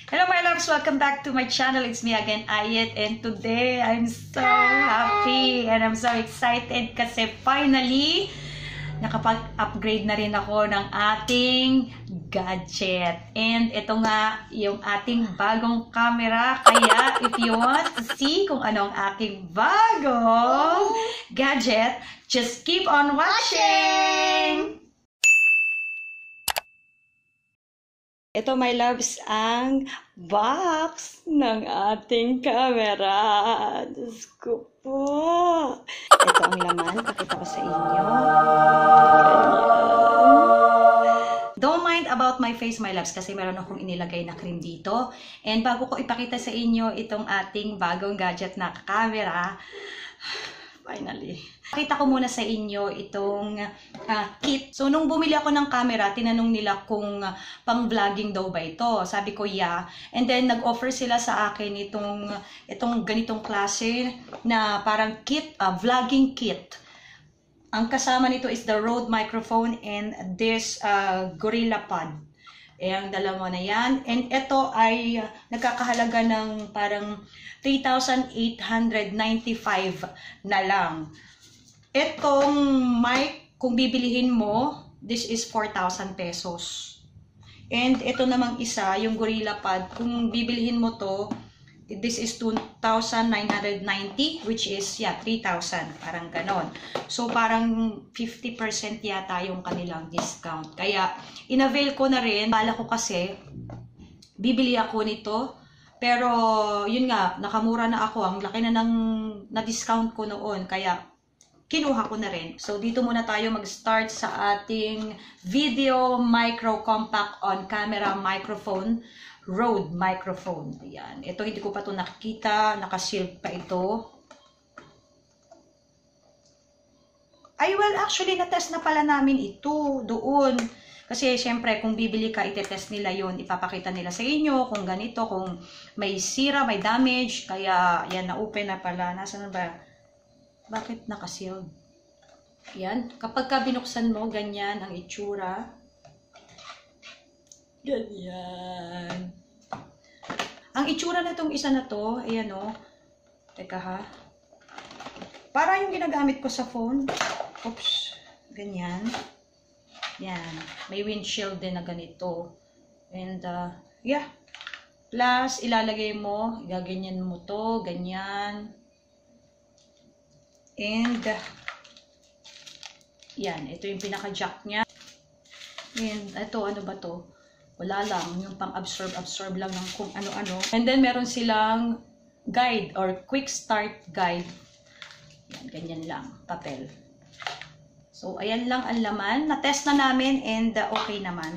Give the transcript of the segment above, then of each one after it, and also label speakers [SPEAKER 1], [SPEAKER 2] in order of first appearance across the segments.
[SPEAKER 1] Hello my loves! Welcome back to my channel. It's me again, Ayet. And today, I'm so happy and I'm so excited kasi finally, nakapag-upgrade na rin ako ng ating gadget. And ito nga yung ating bagong camera. Kaya if you want to see kung ano ang aking bagong gadget, just keep on watching! Ito, my loves, ang box ng ating camera. Diyos ko po. Ito ang laman. Pakita ko sa inyo. Don't mind about my face, my loves, kasi meron akong inilagay na cream dito. And bago ko ipakita sa inyo itong ating bagong gadget na camera, finally, pakita ko muna sa inyo itong kit. So, nung bumili ako ng camera, tinanong nila kung pang-vlogging daw ba ito. Sabi ko, yeah. And then, nag-offer sila sa akin itong ganitong klase na parang kit, vlogging kit. Ang kasama nito is the Rode microphone and this GorillaPod. Ang dalawa na yan. And ito ay nagkakahalaga ng parang 3,895 na lang. Itong mic, kung bibilihin mo, this is 4,000 pesos. And ito namang isa, yung GorillaPod, kung bibilihin mo to, this is 2,990, which is, yeah, 3,000. Parang ganon. So, parang 50% yata yung kanilang discount. Kaya, in-avail ko na rin. Bala ko kasi, bibili ako nito. Pero, yun nga, nakamura na ako. Ang laki na na-discount ko noon. Kaya, kinuha ko na rin. So, dito muna tayo mag-start sa ating video micro compact on camera microphone. Rode microphone. Ayan. Ito, hindi ko pa ito nakikita. Nakasealed pa ito. Ay, well, actually, na-test na pala namin ito doon. Kasi, syempre, kung bibili ka, itetest nila yon, ipapakita nila sa inyo kung ganito, kung may sira, may damage. Kaya, yan, na-open na pala. Nasaan na ba? Bakit nakasealed? Yan. Kapag ka binuksan mo, ganyan ang itsura. Ganyan. Ang itsura na itong isa na to, ayan o. Teka ha. Para yung ginagamit ko sa phone. Oops. Ganyan. Yan. May windshield din na ganito. And, yeah. Plus, ilalagay mo, gaganyan mo to, ganyan. And, yan. Ito yung pinaka-jack niya. And, ito, ano ba to? Wala lang. Yung pang-absorb lang ng kung ano-ano. And then, meron silang guide or quick start guide. Yan, ganyan lang. Papel. So, ayan lang ang laman. Na-test na namin and okay naman.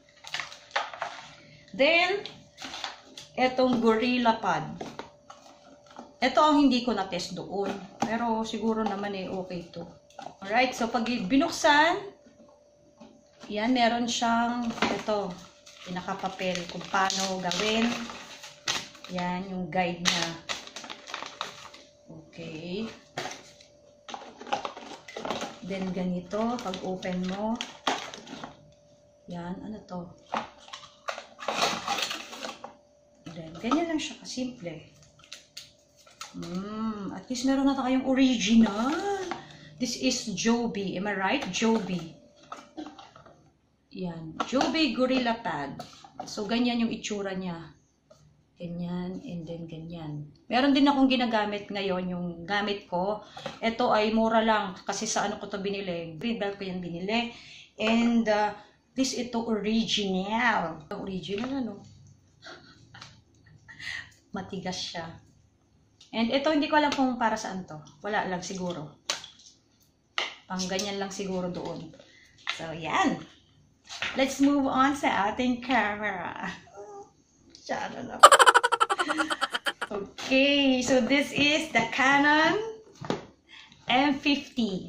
[SPEAKER 1] Then, etong GorillaPod. Ito ang hindi ko na-test doon. Pero siguro naman okay to. Alright, so pag binuksan, yan, meron siyang ito, pinakapapel kung paano gawin. Yan, yung guide niya. Okay. Then, ganito, pag open mo, yan, ano to? Then, ganyan lang siya kasimple. At least meron na tayong original. This is Joby. Am I right? Joby. Yan. Joby GorillaPod. So, ganyan yung itsura niya. Ganyan, and then ganyan. Meron din akong ginagamit ngayon, yung gamit ko. Ito ay mura lang, kasi sa ano ko to binili. Greenbelt ko yung binili. And, this ito original. Original ano? Matigas siya. And ito, hindi ko alam kung para saan to. Wala lang siguro. Pang ganyan lang siguro doon. So, yan. Let's move on sa ating camera. Sana na. Okay, so this is the Canon M50.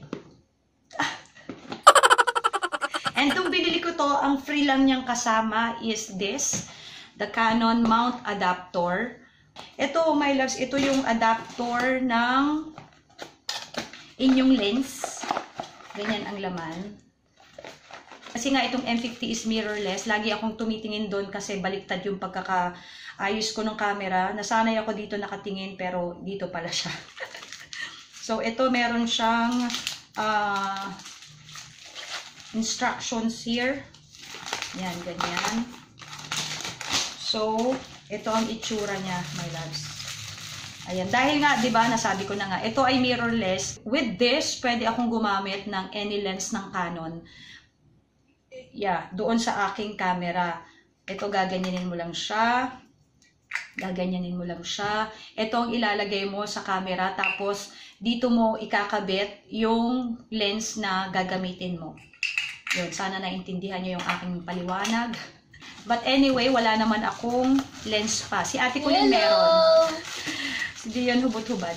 [SPEAKER 1] And itong binili ko to, ang free lang niyang kasama is this, the Canon mount adapter. Ito, my loves, ito yung adapter ng inyong lens. Ganyan ang laman. Kasi nga itong M50 is mirrorless. Lagi akong tumitingin doon kasi baliktad yung pagkakaayos ko ng camera. Nasanay ako dito nakatingin pero dito pala siya. So ito meron siyang instructions here. Yan, ganyan. So ito ang itsura niya, my loves. Ayan, dahil nga, di ba, nasabi ko na nga, ito ay mirrorless. With this, pwede akong gumamit ng any lens ng Canon. Yeah, doon sa aking camera. Ito, gaganyanin mo lang siya. Gaganyanin mo lang siya. Ito ang ilalagay mo sa camera. Tapos, dito mo ikakabit yung lens na gagamitin mo. Yun, sana naintindihan nyo yung aking paliwanag. But anyway, wala naman akong lens pa. Si ate ko din meron. Si Dion hubot-hubad.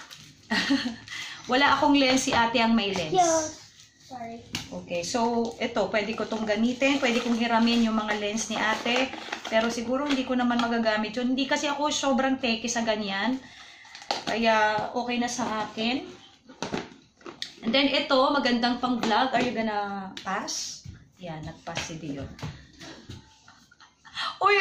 [SPEAKER 1] Wala akong lens, si ate ang may lens.
[SPEAKER 2] Yeah. Sorry.
[SPEAKER 1] Okay, so ito, pwede ko itong gamitin. Pwede kong hiramin yung mga lens ni ate. Pero siguro hindi ko naman magagamit yun. Hindi kasi ako sobrang teki sa ganyan. Kaya okay na sa akin. And then ito, magandang pang vlog. Are you gonna pass? Yan, nag-pass si Dion. Uy,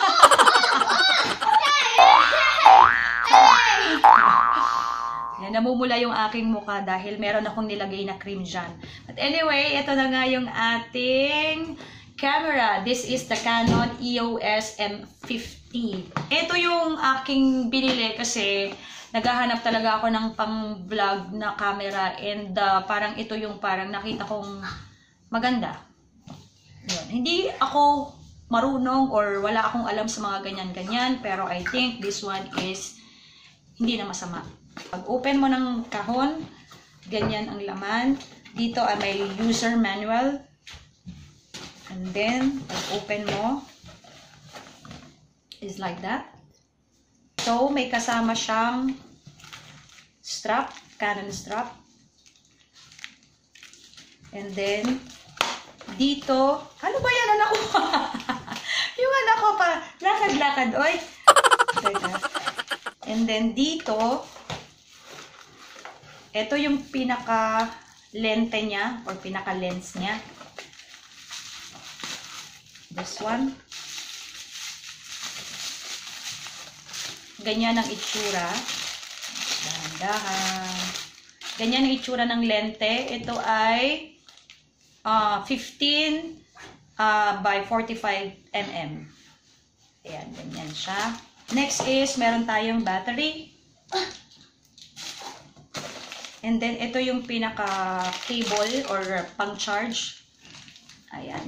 [SPEAKER 1] yan, namumula yung aking mukha dahil meron akong nilagay na cream dyan. But anyway, ito na nga yung ating camera. This is the Canon EOS M50. Ito yung aking binili kasi naghahanap talaga ako ng pang-vlog na camera and parang ito yung parang nakita kong maganda. Yan. Hindi ako marunong or wala akong alam sa mga ganyan-ganyan, pero I think this one is hindi na masama. Pag open mo ng kahon, ganyan ang laman. Dito ay may user manual. And then, pag open mo, is like that. So, may kasama siyang strap, Canon strap. And then, dito, ano ba yan anak ko? Yung anak ko pa, lakad-lakad, oy. And then dito, ito yung pinaka-lente niya or pinaka-lens niya. This one. Ganyan ang itsura. Dahan-dahan. Ganyan ang itsura ng lente. Ito ay 15 by 45 mm. Ayan, ganyan siya. Next is, meron tayong battery. And then, ito yung pinaka-cable or pang-charge. Ayan.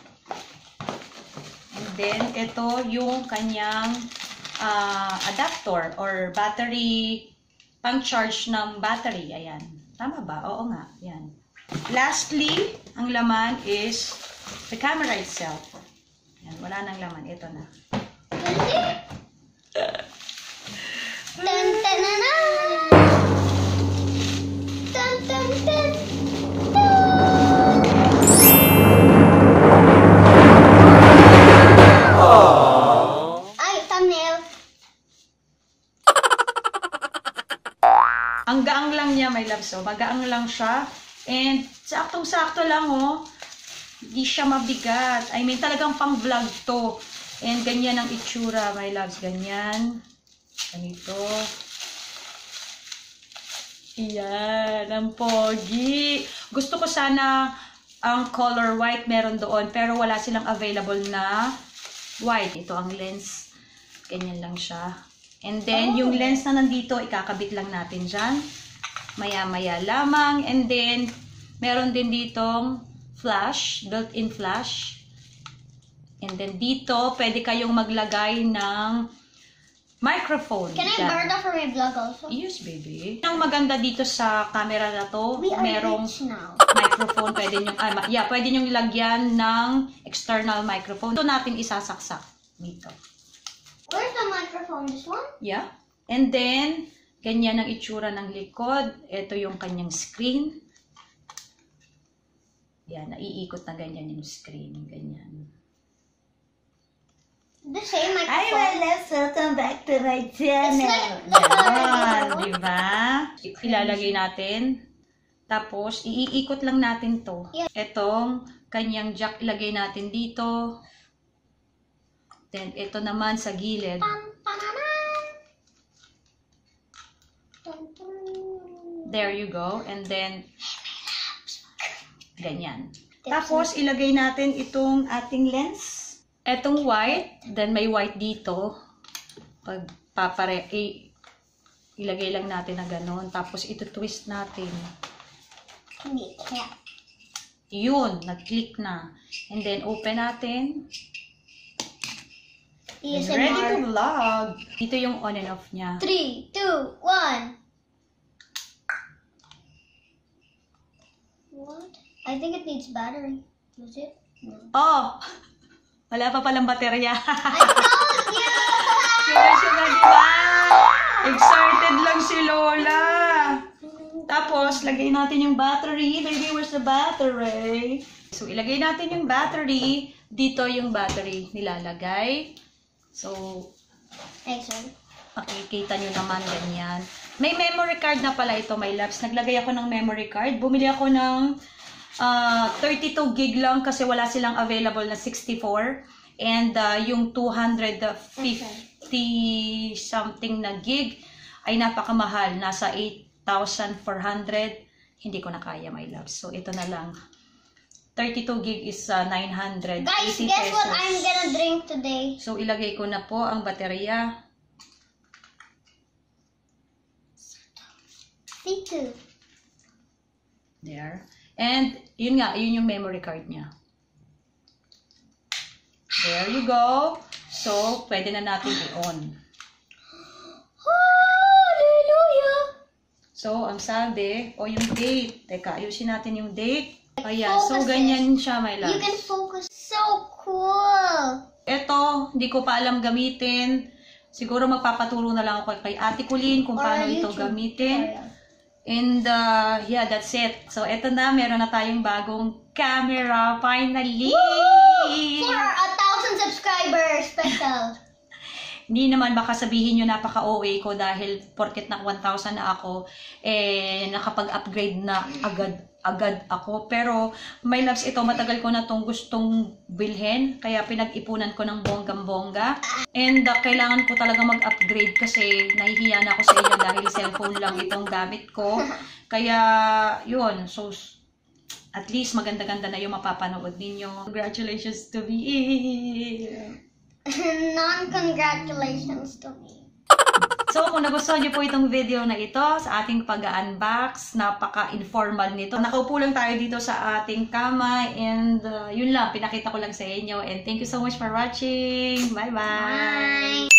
[SPEAKER 1] And then, ito yung kanyang adapter or battery, pang-charge ng battery. Ayan. Tama ba? Oo nga. Ayan. Lastly, ang laman is the camera itself. Ayan, wala nang laman. Ito na.
[SPEAKER 2] Tan tan na na. Tan tan tan. Ay, thumbnail.
[SPEAKER 1] Ang gaang lang niya, my love. So, magaang lang siya. And, saktong-sakto lang, oh. Hindi siya mabigat. I mean, talagang pang-vlog to. And, ganyan ang itsura, my loves. Ganyan. Ganito. Iyan. Ang pogi. Gusto ko sana ang color white meron doon. Pero wala silang available na white. Ito ang lens. Ganyan lang siya. And then, yung lens na nandito, ikakabit lang natin dyan. Maya-maya lamang. And then, meron din ditong flash, built-in flash. And then dito, pwede kayong maglagay ng microphone.
[SPEAKER 2] Can I borrow that for my vlog also?
[SPEAKER 1] Yes, baby. Ang maganda dito sa camera na to,
[SPEAKER 2] We are
[SPEAKER 1] merong
[SPEAKER 2] rich now.
[SPEAKER 1] microphone. Pwede nyo, pwede nyo ilagyan ng external microphone. Ito natin isasaksak dito.
[SPEAKER 2] Where's the microphone? This one?
[SPEAKER 1] Yeah. And then, ganyan ang itsura ng likod. Ito yung kanyang screen. Yan, naiikot na ganyan yung screen. Ganyan.
[SPEAKER 2] The same
[SPEAKER 1] Hi,
[SPEAKER 2] microphone.
[SPEAKER 1] my loves! Welcome back to my channel!
[SPEAKER 2] It's like the
[SPEAKER 1] Yan,
[SPEAKER 2] one.
[SPEAKER 1] diba? Ilalagay natin. Tapos, iikot lang natin to.
[SPEAKER 2] Yeah.
[SPEAKER 1] Itong kanyang jack ilagay natin dito. Then, ito naman sa gilid. There you go. And then, ganyan. Tapos, ilagay natin itong ating lens. Etong white. Then, may white dito. Pag ilagay lang natin na gano'n. Tapos, ito twist natin. Yun. Nag-click na. And then, open natin. And ready to vlog. Dito yung on and off niya.
[SPEAKER 2] 3, 2, 1. What? I think it needs battery. Is it? No.
[SPEAKER 1] Oh! Wala pa palang baterya.
[SPEAKER 2] I told you!
[SPEAKER 1] Suga, diba? Excited lang si Lola. Tapos, lagay natin yung battery. Baby, where's the battery? So, ilagay natin yung battery. Dito yung battery nilalagay. So,
[SPEAKER 2] Excellent.
[SPEAKER 1] makikita nyo naman ganyan. May memory card na pala ito, my loves. Naglagay ako ng memory card. Bumili ako ng 32 gig lang kasi wala silang available na 64. And yung 250 something na gig ay napakamahal. Nasa 8,400. Hindi ko na kaya, my loves. So, ito na lang. 32 gig is 980
[SPEAKER 2] Guys,
[SPEAKER 1] pesos.
[SPEAKER 2] guess what I'm gonna drink today?
[SPEAKER 1] So, ilagay ko na po ang baterya.
[SPEAKER 2] C2.
[SPEAKER 1] There. And, yun nga, yun yung memory card niya. There you go. So, pwede na natin i-on.
[SPEAKER 2] Hallelujah!
[SPEAKER 1] So, ang sabi, o yung date. Teka, ayusin natin yung date. Ayan, so
[SPEAKER 2] Focus
[SPEAKER 1] ganyan siya, my
[SPEAKER 2] You
[SPEAKER 1] loves.
[SPEAKER 2] can focus. So cool!
[SPEAKER 1] Ito, hindi ko pa alam gamitin. Siguro magpapaturo na lang ako kay Ate Colleen kung
[SPEAKER 2] Or
[SPEAKER 1] paano ito
[SPEAKER 2] YouTube
[SPEAKER 1] gamitin.
[SPEAKER 2] tutorial.
[SPEAKER 1] And yeah, that's it. So, eto na, meron na tayong bagong camera, finally!
[SPEAKER 2] For 1,000 subscribers special.
[SPEAKER 1] Hindi naman baka sabihin nyo napaka-OA ko dahil porket na 1,000 na ako, nakapag-upgrade na agad ako. Pero, my loves, ito, matagal ko na itong gustong bilhin. Kaya pinag-ipunan ko ng bonggang-bongga. And kailangan ko talaga mag-upgrade kasi nahihiya na ako sa inyo dahil cellphone lang itong gamit ko. Kaya, yun. So, at least maganda-ganda na yung mapapanood ninyo. Congratulations to me!
[SPEAKER 2] Non-congratulations to me.
[SPEAKER 1] So, kung nagustuhan niyo po itong video na ito sa ating pag-unbox, napaka-informal nito. Nakaupo lang tayo dito sa ating kama and yun lang, pinakita ko lang sa inyo. And thank you so much for watching. Bye-bye!
[SPEAKER 2] Bye!